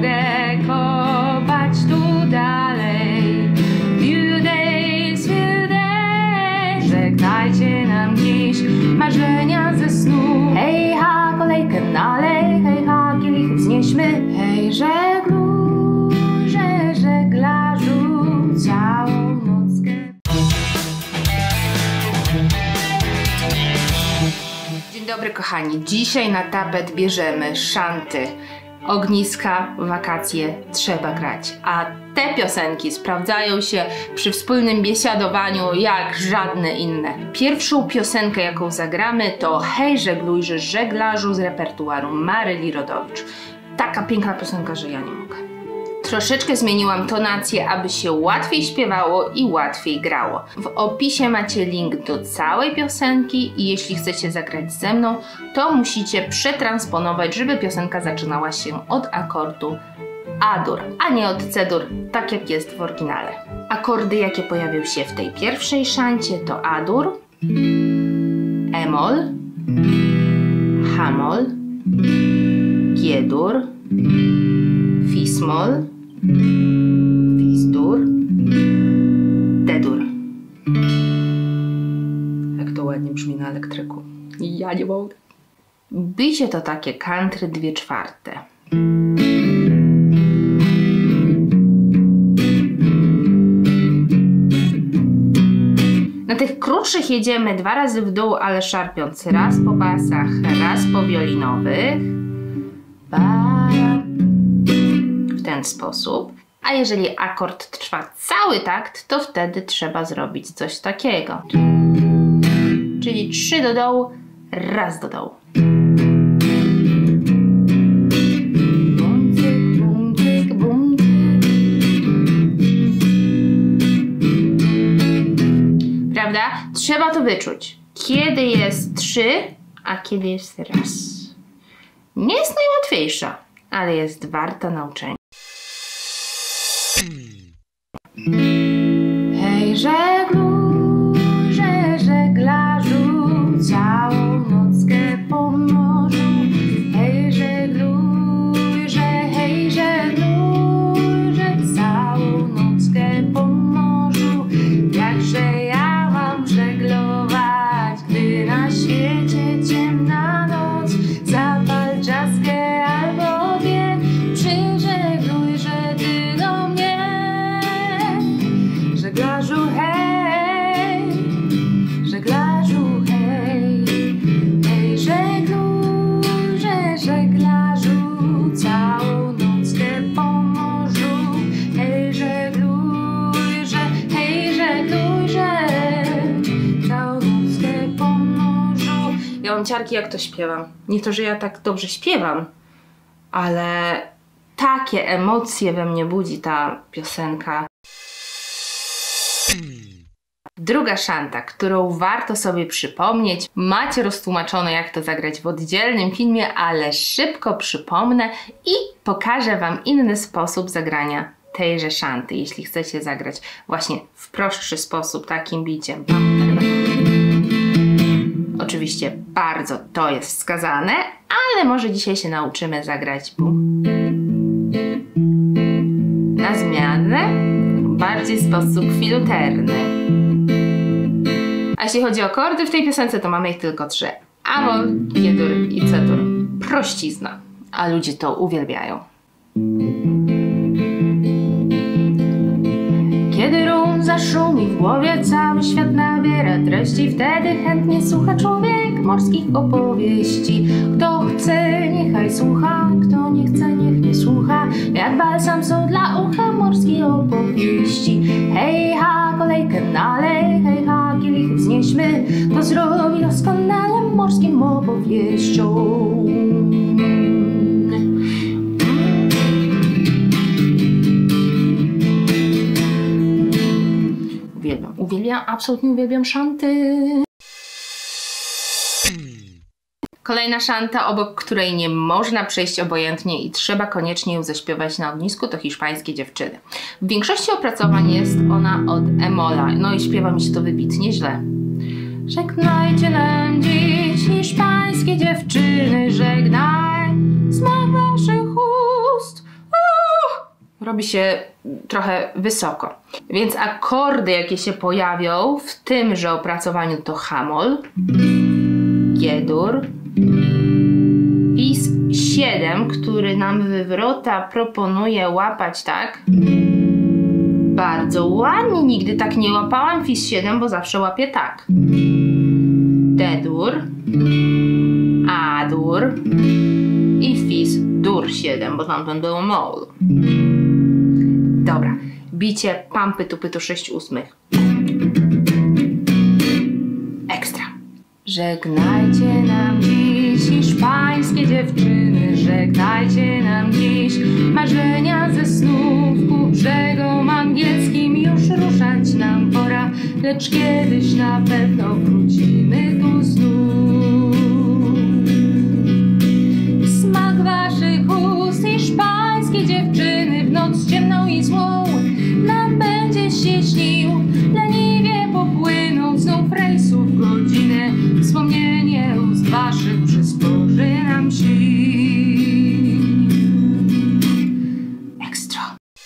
mogę kopać tu dalej. Few days, żegnajcie nam dziś marzenia ze snu. Hej ha, kolejkę nalej, hej ha, kielich wznieśmy. Hej żeglarze, żeglarzu, całą nockę. Dzień dobry kochani, dzisiaj na tapet bierzemy szanty. Ogniska, wakacje, trzeba grać. A te piosenki sprawdzają się przy wspólnym biesiadowaniu jak żadne inne. Pierwszą piosenkę, jaką zagramy, to Hej żeglujże żeglarzu z repertuaru Maryli Rodowicz. Taka piękna piosenka, że ja nie mogę. Troszeczkę zmieniłam tonację, aby się łatwiej śpiewało i łatwiej grało. W opisie macie link do całej piosenki i jeśli chcecie zagrać ze mną, to musicie przetransponować, żeby piosenka zaczynała się od akordu A-dur, a nie od C-dur, tak jak jest w oryginale. Akordy, jakie pojawią się w tej pierwszej szancie, to A-dur, E-mol, H-mol, G-dur, Fis-mol, Fis-dur, D-dur. Jak to ładnie brzmi na elektryku. Ja nie mogę. Bicie to takie country 2/4. Na tych krótszych jedziemy 2 razy w dół, ale szarpiąc raz po basach, raz po wiolinowych. W ten sposób. A jeżeli akord trwa cały takt, to wtedy trzeba zrobić coś takiego. Czyli 3 do dołu, raz do dołu. Bum, cyk, bum, cyk, bum, cyk. Prawda? Trzeba to wyczuć. Kiedy jest 3, a kiedy jest raz. Nie jest najłatwiejsza, ale jest warta nauczenia. Hej żeglujże, żeglarzu, całą nockę po morzu. Hej żeglujże, całą nockę po morzu. Jakże ja mam żeglować, gdy na świecie ciemna noc. Zapal czaskę albo dwie, przyżeglujże ty do mnie. Żeglarzu hej, żeglarzu hej, hej żeglujże, żeglarzu, całą nockę po morzu. Hej żeglujże, całą nockę po morzu. Ja mam ciarki, jak to śpiewam. Nie to, że ja tak dobrze śpiewam, ale takie emocje we mnie budzi ta piosenka. Druga szanta, którą warto sobie przypomnieć, macie roztłumaczone, jak to zagrać w oddzielnym filmie, ale szybko przypomnę i pokażę Wam inny sposób zagrania tejże szanty, jeśli chcecie zagrać właśnie w prostszy sposób, takim biciem. Oczywiście bardzo to jest wskazane, ale może dzisiaj się nauczymy zagrać na zmianę, bardziej sposób filuterny. A jeśli chodzi o akordy w tej piosence, to mamy ich tylko 3. A-mol, G-dur i C-dur. Prościzna, a ludzie to uwielbiają. Kiedy rum zaszumi w głowie, cały świat nabiera treści. Wtedy chętnie słucha człowiek morskich opowieści. Kto chce, niechaj słucha, kto nie chce, niech nie słucha. Jak balsam są dla ucha morskie opowieści. Hej ha, kolejkę nalej, hej ha, kielich wznieśmy. To zrobi doskonale morskim opowieściom. Uwielbiam, absolutnie uwielbiam szanty. Kolejna szanta, obok której nie można przejść obojętnie i trzeba koniecznie ją zaśpiewać na ognisku, to Hiszpańskie dziewczyny. W większości opracowań jest ona od e-mola, no i śpiewa mi się to wybitnie źle. Żegnajcie nam dziś, hiszpańskie dziewczyny, żegnaj smak waszych ust. robi się trochę wysoko. Więc akordy, jakie się pojawią w tymże opracowaniu, to H-moll, G-dur, fis 7, który nam wywrota proponuje łapać tak. Bardzo ładnie, nigdy tak nie łapałam fis 7, bo zawsze łapię tak. D-dur, A-dur i fis dur 7, bo tamten był moll. Dobra, bicie pampy tupytu 6/8. Ekstra. Żegnajcie nam dziś hiszpańskie dziewczyny, żegnajcie nam dziś marzenia ze snów. Ku brzegom angielskim już ruszać nam pora, lecz kiedyś na pewno wrócimy tu znów. Smak waszych ust, hiszpańskie dziewczyny, w noc ciemną i złą nam będzie się śnił. Leniwie popłyną znów rejsów godzinę, wspomnienie ust waszych przysporzy nam sił. Ekstra.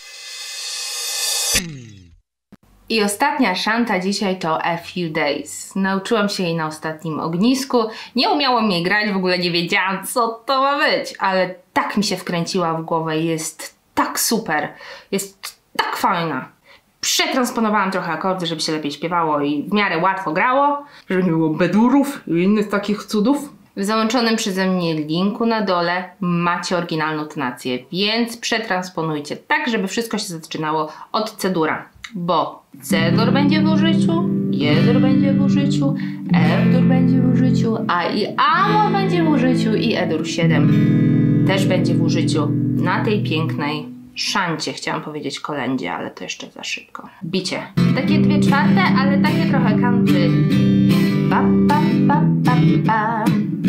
I ostatnia szanta dzisiaj to A Few Days. Nauczyłam się jej na ostatnim ognisku. Nie umiałam jej grać, w ogóle nie wiedziałam, co to ma być, ale tak mi się wkręciła w głowę. Jest tak super. Jest tak fajna. Przetransponowałam trochę akordy, żeby się lepiej śpiewało i w miarę łatwo grało, żeby nie było bedurów i innych takich cudów. W załączonym przeze mnie linku na dole macie oryginalną tonację, więc przetransponujcie tak, żeby wszystko się zaczynało od C-dura, bo C-dur będzie w użyciu, G-dur będzie w użyciu, F-dur będzie w użyciu, A i A-moll będzie w użyciu i E-dur 7 też będzie w użyciu na tej pięknej szancie, chciałam powiedzieć kolędzie, ale to jeszcze za szybko. Bicie. Takie 2/4, ale takie trochę country. Ba, ba, ba, ba, ba.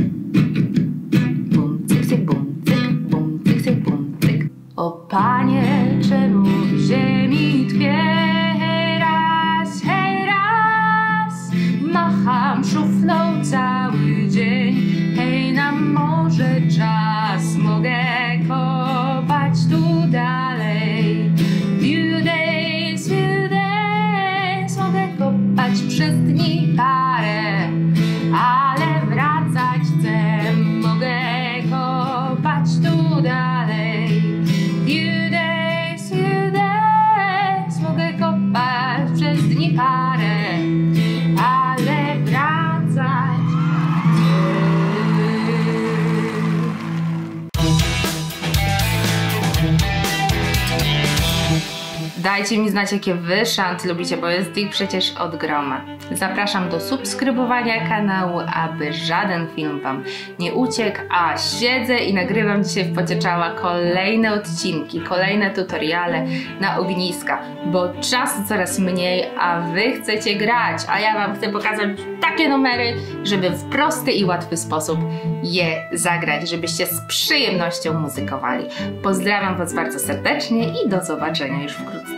Bum, cyk, cyk, bum, cyk, bum, cyk, cyk, bum, cyk. O Panie, czemu w ziemi tkwie? Hej raz, macham szuflą cały dzień. Hej, na morze czas, mogę kopać tu dalej. Few days, mogę kopać przez dni parę, ale wracać chcę, mogę kopać tu dalej. Few days, mogę kopać przez dni parę, ale wracać chcę. Dajcie mi znać, jakie wy szanty lubicie, bo jest ich przecież od groma. Zapraszam do subskrybowania kanału, aby żaden film wam nie uciekł, a siedzę i nagrywam dzisiaj w pocie czoła kolejne odcinki, kolejne tutoriale na ogniska, bo czasu coraz mniej, a wy chcecie grać, a ja wam chcę pokazać takie numery, żeby w prosty i łatwy sposób je zagrać, żebyście z przyjemnością muzykowali. Pozdrawiam was bardzo serdecznie i do zobaczenia już wkrótce.